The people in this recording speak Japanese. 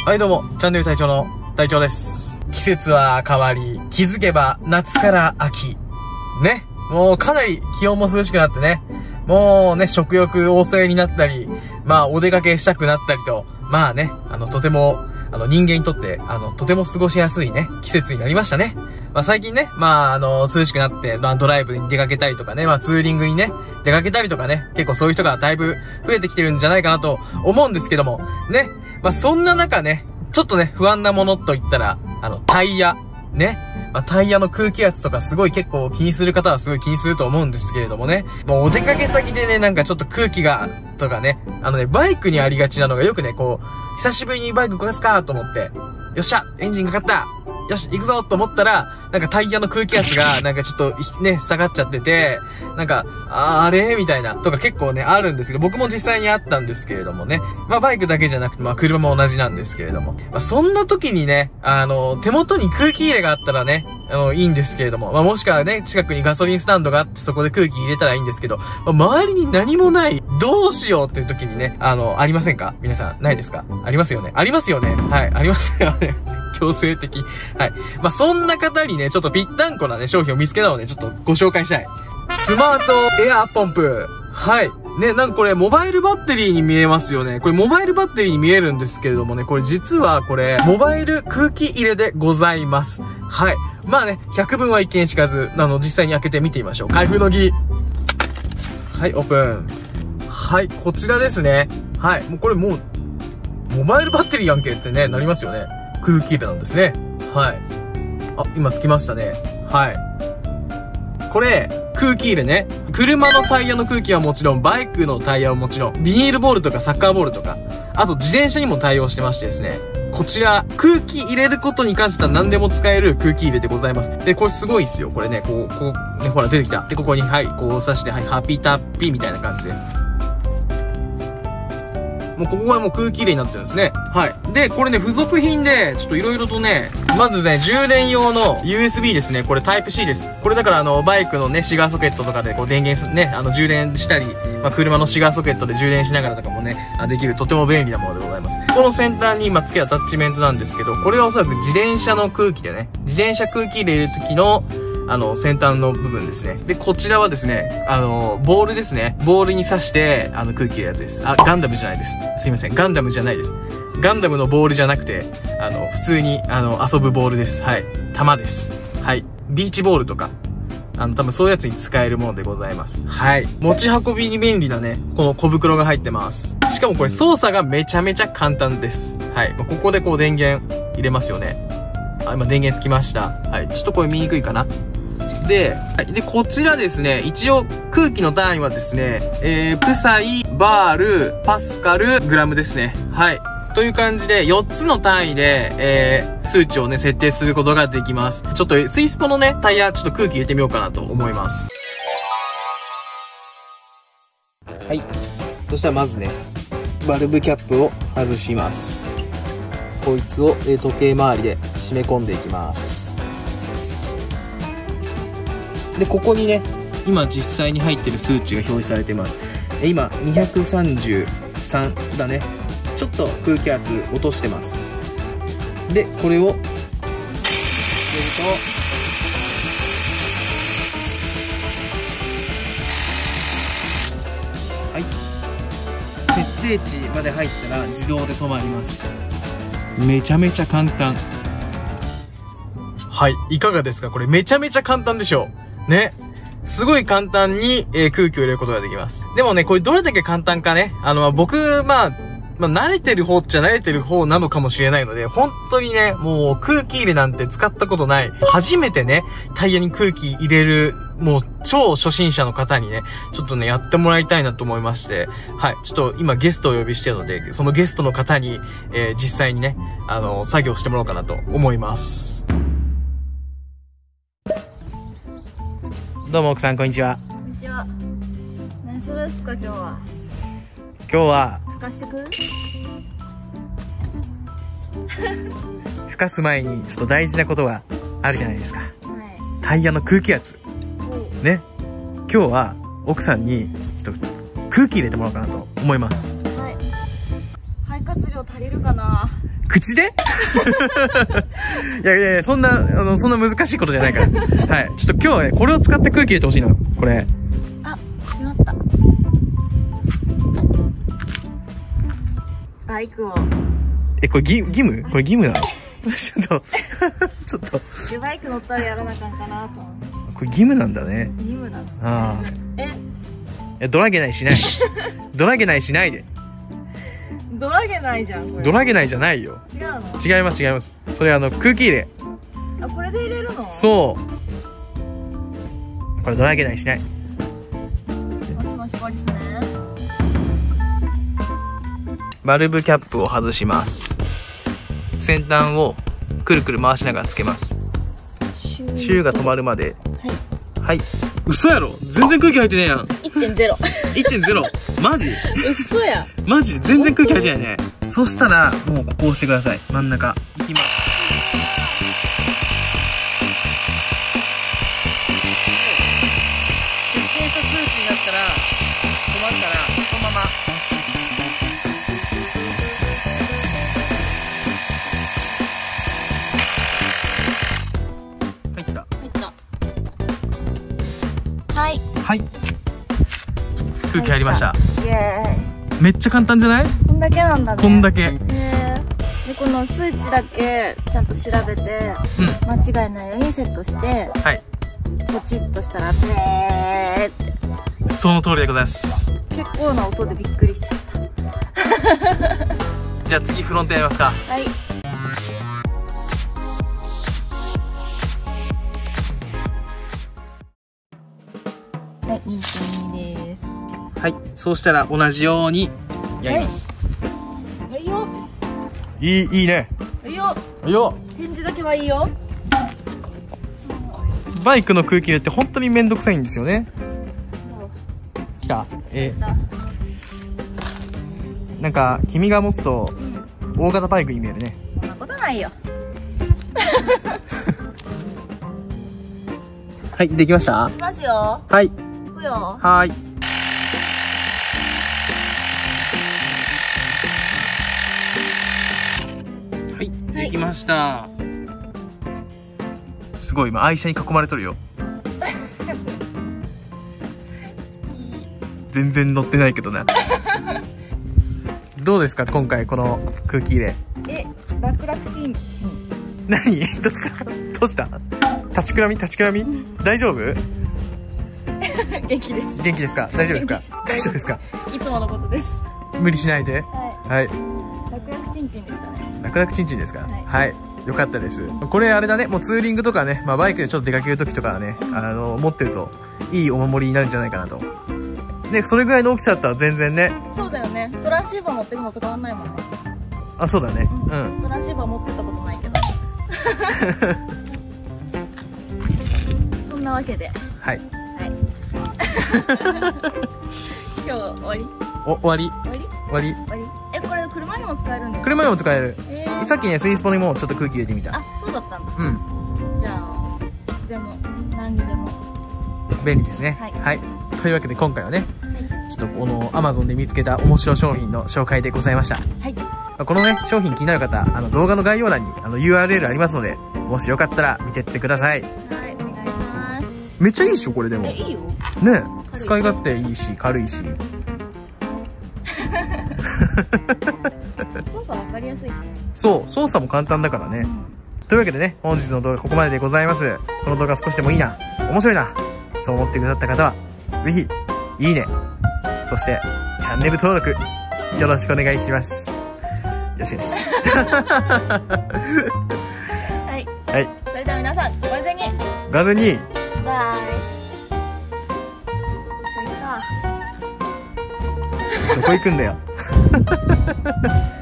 はいどうも、チャンネル隊長の隊長です。季節は変わり、気づけば夏から秋。ね。もうかなり気温も涼しくなってね。もうね、食欲旺盛になったり、まあお出かけしたくなったりと、まあね、とても、人間にとって、とても過ごしやすいね、季節になりましたね。まあ最近ね、まあ涼しくなって、まあドライブに出かけたりとかね、まあツーリングにね、出かけたりとかね、結構そういう人がだいぶ増えてきてるんじゃないかなと思うんですけども、ね。まあそんな中ね、ちょっとね、不安なものと言ったら、タイヤ。ね。まあ、タイヤの空気圧とかすごい結構気にする方はすごい気にすると思うんですけれどもね。もうお出かけ先でね、なんかちょっと空気が、とかね、バイクにありがちなのがよくね、こう、久しぶりにバイク動かすかと思って、よっしゃエンジンかかったよし行くぞと思ったら、なんかタイヤの空気圧が、なんかちょっとね、下がっちゃってて、なんか、あれみたいな、とか結構ね、あるんですけど、僕も実際にあったんですけれどもね。まあバイクだけじゃなくて、まあ車も同じなんですけれども。まあそんな時にね、手元に空気入れがあったらね、いいんですけれども。まあもしくはね、近くにガソリンスタンドがあってそこで空気入れたらいいんですけど、まあ、周りに何もない、どうしようっていう時にね、ありませんか皆さん、ないですかありますよねありますよねはい、ありますよね。強制的。はい。まあそんな方にね、ちょっとぴったんこなね、商品を見つけたので、ちょっとご紹介したい。スマートエアポンプ。はい。ね、なんかこれ、モバイルバッテリーに見えますよね。これ、モバイルバッテリーに見えるんですけれどもね、これ実はこれ、モバイル空気入れでございます。はい。まあね、百聞は一見しかず、実際に開けてみてみましょう。開封の儀。はい、オープン。はい、こちらですね。はい。もうこれもう、モバイルバッテリーやんけってね、なりますよね。空気入れなんですね。はい。あ、今つきましたね。はい。これ、空気入れね。車のタイヤの空気はもちろん、バイクのタイヤはもちろん、ビニールボールとかサッカーボールとか、あと自転車にも対応してましてですね。こちら、空気入れることに関しては何でも使える空気入れでございます。で、これすごいっすよ。これね、こう、ね、ほら出てきた。で、ここに、はい、こう刺して、はい、ハピタッピみたいな感じで。もうここはもう空気入れになってるんですね。はい。で、これね、付属品で、ちょっと色々とね、まずね、充電用の USB ですね。これタイプ C です。これだからバイクのね、シガーソケットとかでこう電源ね、充電したり、まあ、車のシガーソケットで充電しながらとかもね、できるとても便利なものでございます。この先端に今付けたアタッチメントなんですけど、これはおそらく自転車の空気でね、自転車空気入れる時の、先端の部分ですね。で、こちらはですね、ボールですね。ボールに刺して、空気入れるやつです。あ、ガンダムじゃないです。すいません。ガンダムじゃないです。ガンダムのボールじゃなくて、普通に、遊ぶボールです。はい。弾です。はい。ビーチボールとか、多分そういうやつに使えるものでございます。はい。持ち運びに便利なね、この小袋が入ってます。しかもこれ操作がめちゃめちゃ簡単です。はい。ここでこう電源入れますよね。あ、今電源つきました。はい。ちょっとこれ見にくいかな。で、こちらですね、一応空気の単位はですね、プサイ、バール、パスカル、グラムですね。はい。という感じで、4つの単位で、数値をね、設定することができます。ちょっと、スイスポのね、タイヤ、ちょっと空気入れてみようかなと思います。はい。そしたらまずね、バルブキャップを外します。こいつを、時計回りで締め込んでいきます。で、ここにね、今実際に入ってる数値が表示されてます。今、233だね。ちょっと空気圧落としてます。で、これを、入れると、はい。設定値まで入ったら自動で止まります。めちゃめちゃ簡単。はい。いかがですかこれめちゃめちゃ簡単でしょね。すごい簡単に、空気を入れることができます。でもね、これどれだけ簡単かね。僕、慣れてる方っちゃ慣れてる方なのかもしれないので、本当にね、もう空気入れなんて使ったことない。初めてね、タイヤに空気入れる、もう超初心者の方にね、ちょっとね、やってもらいたいなと思いまして、はい、ちょっと今ゲストをお呼びしてるので、そのゲストの方に、実際にね、作業してもらおうかなと思います。どうも奥さんこんにちは。 こんにちは。何するんすか今日は。 今日は吹かしてくる？ 吹かす前にちょっと大事なことがあるじゃないですか。 はい。 タイヤの空気圧。ね。今日は奥さんにちょっと空気入れてもらおうかなと思います。 はい。肺活量足りるかな？ 口でいや、そんな難しいことじゃないから。はい。ちょっと今日はね、これを使って空気入れてほしいの。これ。 あ、しまった。バイクを。 これ義務これ義務なのちょっと。 バイク乗ったらやらなあかんかなと思って。 これ義務なんだね。 義務なんですね。 ああ。ドラゲないしない。ドラゲないしないで。 ドラゲないじゃん、これ。 ドラゲないじゃないよ。 違うの？ 違います。それ空気入れ。 あ、これで入れるの？ そう。これドラゲないしない。 もしもしポリスね。 バルブキャップを外します。先端をくるくる回しながらつけます。シューが止まるまで。はい。嘘やろ？全然空気入ってねえやん。 1.0。 1.0。マジ？ 嘘や。 マジ全然空気入ってないね。そしたら、もうここ押してください。真ん中。いきます。設定した空気になったら、止まったら、そのまま。入った。 はい。 はい。空気入りました。 イエーイ。 めっちゃ簡単じゃない？ こんだけなんだね。 こんだけ。 で、この数値だけちゃんと調べて、間違いないようにセットして、 はい。 ポチッとしたら、ブレーって。 その通りでございます。 結構な音でびっくりしちゃった。 じゃあ次フロントやりますか。 はい。はい、2.2 です。 はい、そうしたら同じようにやります。 はいよ。 いいね。 はいよ。 はいよ。 返事だけはいいよ。 バイクの空気入れって本当にめんどくさいんですよね。来た。なんか君が持つと大型バイクに見えるね。 そんなことないよ。 はい、できました？ いきますよ。 はい。 いくよ。 はい。はい、できました。すごい、今愛車に囲まれとるよ。全然乗ってないけどな。どうですか今回この空気入れ。 楽々チンチン。 何？どうした立ちくらみ大丈夫？ 元気です。 元気ですか？大丈夫ですか？大丈夫ですか？ いつものことです。 無理しないで。はい。 楽々チンチンでしたね。 楽々チンチンですか？はい。よかったです。これあれだね、もうツーリングとかね、バイクでちょっと出かける時とかはね、持ってるといいお守りになるんじゃないかなと。ね、それぐらいの大きさだったら全然ね。 そうだよね。トランシーバー持ってくのと変わんないもんね。 あ、そうだね。 トランシーバー持ってたことないけど。そんなわけで。 はい。 今日終わり？ 終わり。 これ車にも使えるんですか？ 車にも使える。さっきね、スイスポにもちょっと空気入れてみた。 あ、そうだったんだ。じゃあ、いつでも、何にでも。 便利ですね。はい。というわけで今回はね、ちょっとこの Amazon で見つけた面白商品の紹介でございました。はい。このね、商品気になる方、動画の概要欄にURL ありますので、もしよかったら見てってください。はい、 お願いします。 めっちゃいいでしょ、これでも。 いいよ。 ね、使い勝手いいし、軽いし。 操作わかりやすいし。 そう、操作も簡単だからね。というわけでね、本日の動画ここまででございます。この動画少しでもいいな、面白いな、そう思ってくださった方は、ぜひ、いいね、そして、チャンネル登録、よろしくお願いします。よろしくです。 はい。はい。それでは皆さん、ご安全に。 ご安全に。 バイ。一緒に行くか。 どこ行くんだよ。